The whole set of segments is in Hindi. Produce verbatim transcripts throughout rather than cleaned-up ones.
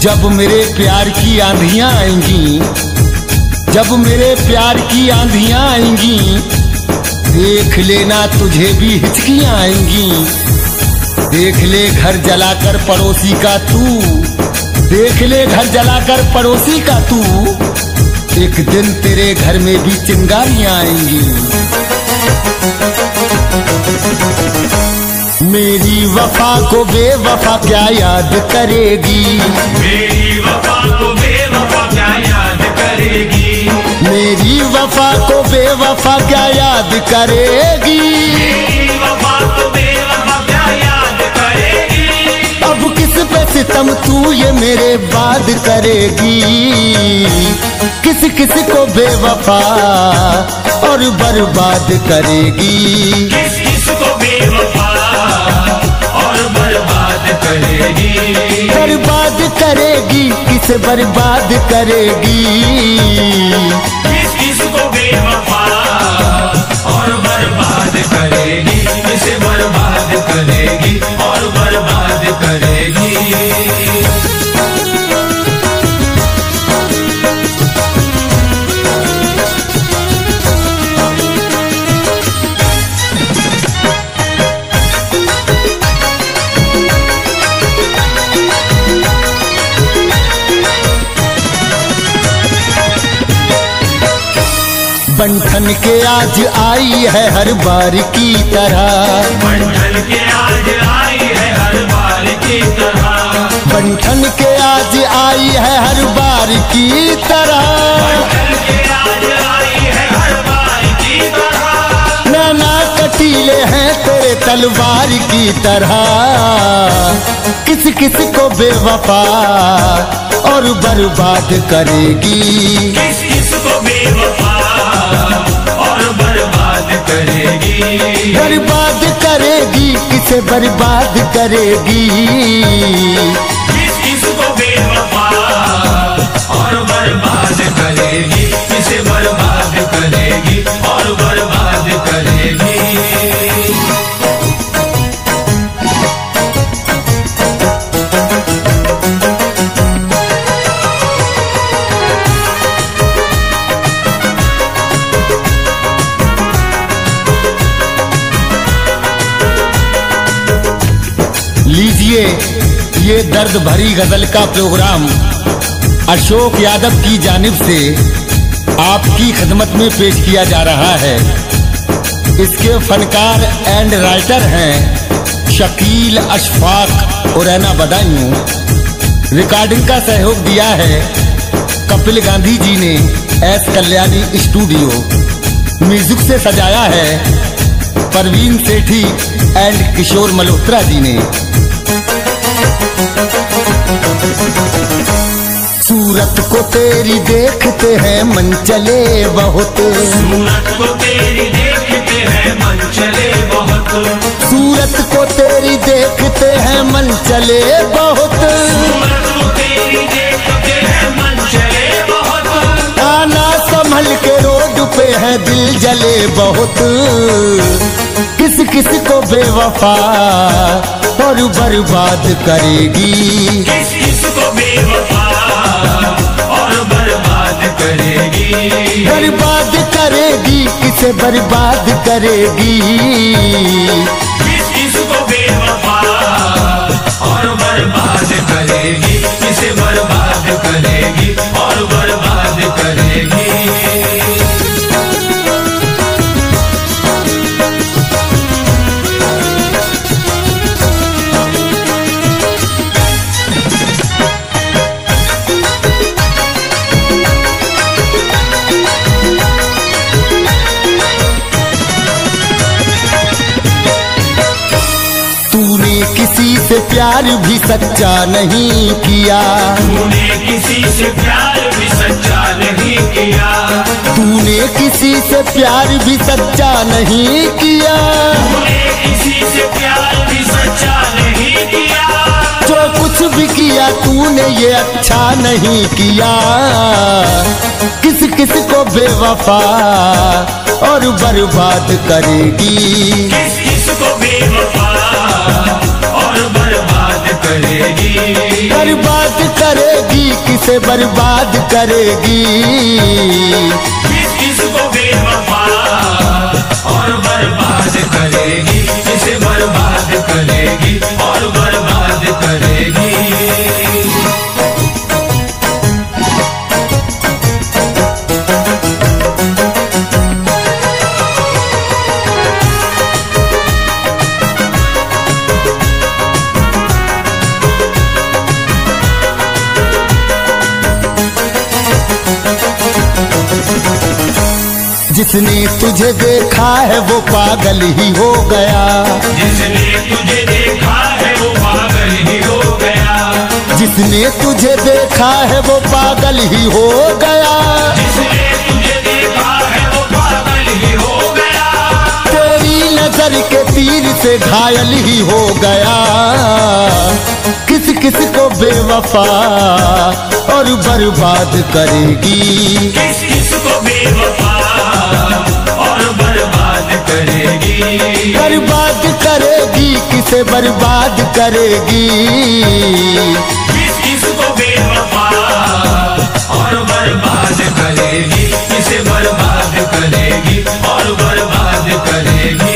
जब मेरे प्यार की आंधियां आएंगी, जब मेरे प्यार की आंधियां आएंगी, देख लेना तुझे भी हिचकियां आएंगी। देख ले घर जलाकर पड़ोसी का तू, देख ले घर जलाकर पड़ोसी का तू, एक दिन तेरे घर में भी चिंगारियां आएंगी। मेरी वफा को बेवफा क्या याद करेगी, मेरी वफा को बेवफा क्या याद करेगी, मेरी वफा को बेवफा क्या याद करेगी, मेरी वफा को बेवफा क्या याद करेगी। अब किस पे सितम तू ये मेरे बाद करेगी, किस किस को बेवफा और बर्बाद करेगी, किस किस को बेवफा और बर्बाद करेगी, बर्बाद करेगी किसे बर्बाद करेगी, किस किस को बेवफा और बर्बाद करेगी, किसे बर्बाद करेगी और बर्बाद करेगी। बंठन के आज आई है हर बार की तरह, बंठन के आज आई है हर बार की तरह, बंठन के आज आई है हर बार की तरह, बंठन के आज आई है हर बार की तरह। नाना कटीले हैं तेरे तलवार की तरह, किस किस को बेवफा और बर्बाद करेगी, किस किस को बेवफा और बर्बाद करेगी, बर्बाद करेगी किसे बर्बाद करेगी, किस किस को बेवफा और बर्बाद करेगी, किसे बर्बाद करेगी और बर्बाद करेगी। लीजिए ये दर्द भरी गजल का प्रोग्राम अशोक यादव की जानिब से आपकी खिदमत में पेश किया जा रहा है। इसके फनकार एंड राइटर हैं शकील अशफाक और रैना बदायूं। रिकॉर्डिंग का सहयोग दिया है कपिल गांधी जी ने एस कल्याणी स्टूडियो। म्यूजिक से सजाया है परवीन सेठी एंड किशोर मल्होत्रा जी ने। सूरत को तेरी देखते हैं मन चले बहुत, सूरत को तेरी देखते हैं मन चले बहुत, सूरत को तेरी देखते हैं मन चले बहुत, सूरत को तेरी देखते हैं मन चले बहुत। आना संभल के रोड पे है दिल जले बहुत, किस किस को बेवफा और बर्बाद करेगी, किस किस को बेवफा और बर्बाद करेगी, बर्बाद करेगी किसे बर्बाद करेगी, किस किस को बेवफा और बर्बाद करेगी, किसे बर्बाद करेगी और बर्बाद करेगी। किसी से प्यार भी सच्चा नहीं किया, तूने किसी से प्यार भी सच्चा नहीं किया, तूने किसी से प्यार भी सच्चा नहीं किया, तूने किसी से प्यार भी सच्चा नहीं किया। जो कुछ भी किया तूने ये अच्छा नहीं किया, किस किस को बेवफा और बर्बाद करेगी, किस किस को बेवफा और बर्बाद करेगी, बर्बाद करेगी किसे बर्बाद करेगी। किस किस को बेवफा और बर्बाद करेगी, किसे बर्बाद करेगी और बर्बाद करेगी। जिसने तुझे देखा है वो पागल ही हो गया, जिसने तुझे देखा है वो पागल ही हो गया, जिसने तुझे देखा है वो पागल ही हो गया, जिसने तुझे देखा है वो पागल ही हो गया। तेरी नजर के तीर से घायल ही हो गया। किस किस को बेवफा और बर्बाद करेगी। किस किस को बेवफा और बर्बाद करेगी। बर्बाद करेगी किसे बर्बाद करेगी। किस किस को बेवफा और बर्बाद करेगी, किसे बर्बाद करेगी और बर्बाद करेगी।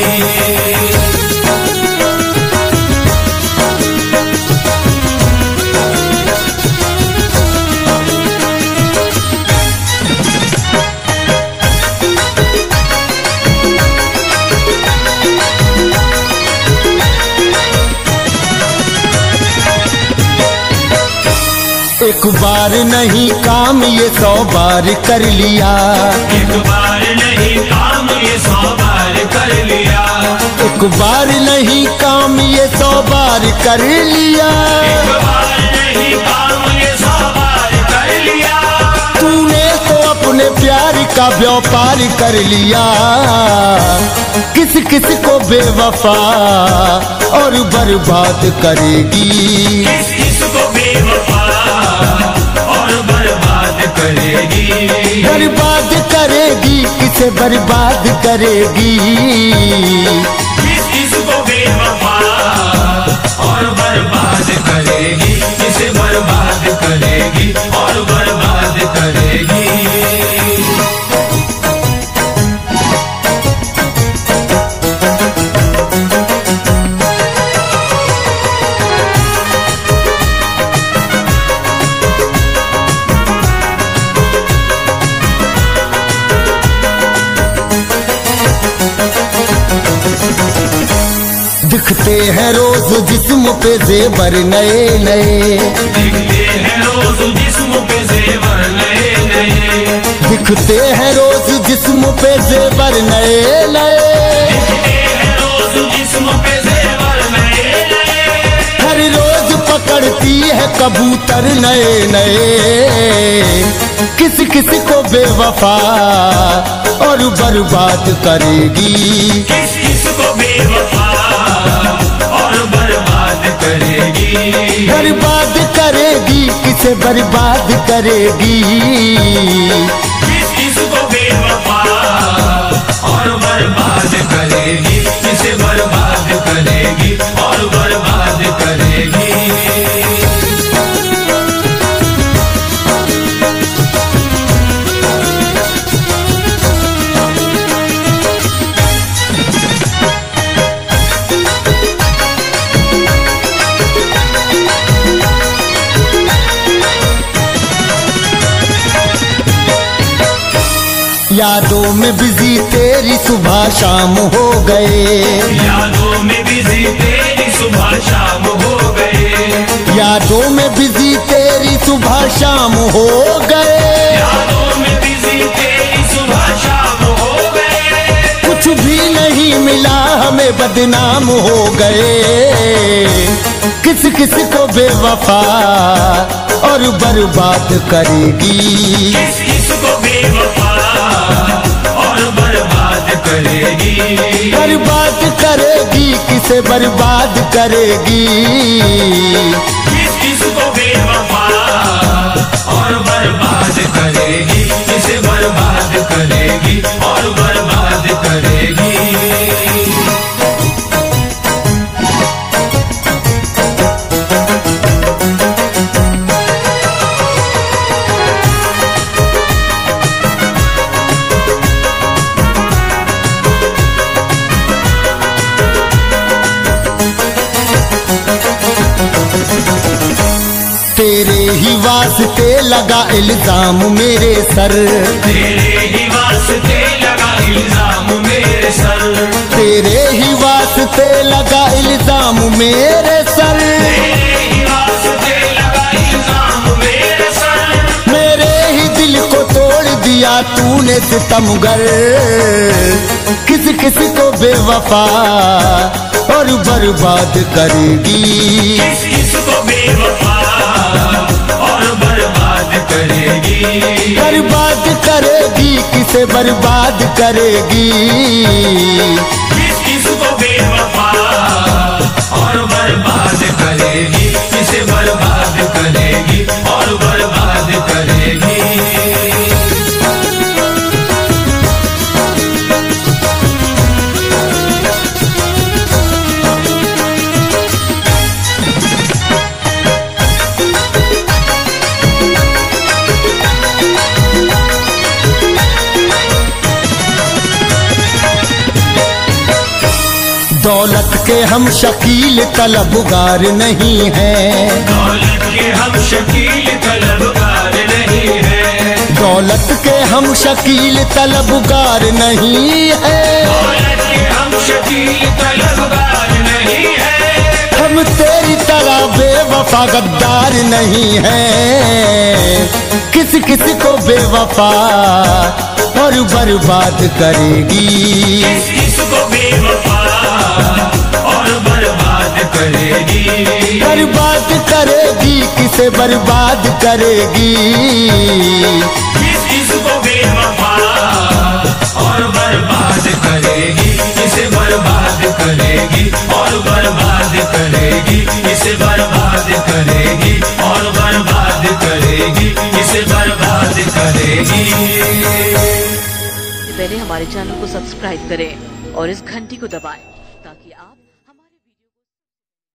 एक बार नहीं काम ये सौ बार कर लिया, एक बार नहीं काम ये सौ बार कर लिया, एक बार नहीं काम ये सौ बार कर लिया, एक बार नहीं काम ये सौ बार कर लिया। तूने तो अपने प्यार का व्यापार कर लिया। किस किस को बेवफा और बर्बाद करेगी। किस किस को बेवफा और बर्बाद करेगी। बर्बाद करेगी किसे बर्बाद करेगी। किस किस को बेवफा और बर्बाद करेगी, किसे बर्बाद करेगी और बर्बाद करेगी। दिखते हैं रोज जिस्म पे जेवर नए नए, दिखते हैं रोज जिस्म पे जेवर नए नए, दिखते हैं रोज जिस्म पे जेवर नए नए, दिखते हैं रोज जिस्म पे जेवर नए नए। हर रोज पकड़ती है कबूतर नए नए। किस किस को बेवफा और बर्बाद करेगी। किस किस को बेवफा और बर्बाद करेगी। बर्बाद करेगी किसे बर्बाद करेगी। किस किस को बेवफा और बर्बाद करेगी, किसे बर्बाद करेगी और बर्बाद करेगी। यादों में बिजी तेरी सुबह शाम हो गए, यादों में बिजी तेरी सुबह शाम हो गए, यादों में बिजी तेरी सुबह शाम हो गए, यादों में बिजी तेरी सुबह शाम हो गए। कुछ भी नहीं मिला हमें बदनाम हो गए। किस किस को बेवफा और बर्बाद करेगी। किस किस को बेवफा और बर्बाद करेगी। बर्बाद करेगी किसे बर्बाद करेगी। किस किस को बेवफा और बर्बाद करेगी, किसे बर्बाद करेगी और बर्बाद करेगी। ही वास्ते लगा इल्जाम मेरे सर, तेरे ही वास्ते लगा इल्जाम मेरे सर, तेरे ही वास्ते लगा इल्जाम मेरे सर, तेरे ही वास्ते लगा इल्जाम मेरे सर। मेरे ही दिल को तोड़ दिया तूने सितमगर, किस किस को बेवफा और बर्बाद करेगी, किस किस को बेवफा और बर्बाद करेगी, बर्बाद करेगी किसे बर्बाद करेगी, किस किस को बेवफा और बर्बाद करेगी, किसे बर्बाद करेगी और बर्बाद करेगी। दौलत के हम शकील तलबगार नहीं हैं, दौलत के हम शकील तलबगार नहीं है, दौलत के हम शकील तलबगार नहीं है, दौलत के हम शकील तलबगार नहीं है, हम तेरी तरह बेवफा गद्दार नहीं है, किस किस को बेवफा और बर्बाद करेगी, किस किस को बेवफा और बर्बाद करेगी, बर्बाद करेगी किसे बर्बाद करेगी, किस किस को बेवफा और बर्बाद करेगी, किसे बर्बाद करेगी और बर्बाद करेगी, किसे बर्बाद करेगी और बर्बाद करेगी, किसे बर्बाद करेगी। पहले हमारे चैनल को सब्सक्राइब करें और इस घंटी को दबाएं।